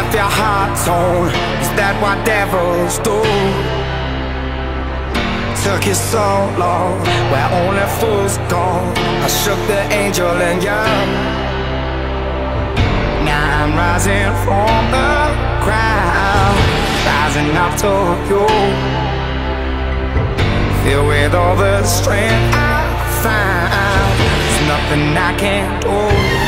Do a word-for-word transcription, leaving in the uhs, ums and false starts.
off your heart tone. Is that what devils do? Took you so long, where only fools go. I shook the angel in you. Now I'm rising from the ground, rising up to you. Filled with all the strength I find, there's nothing I can't do.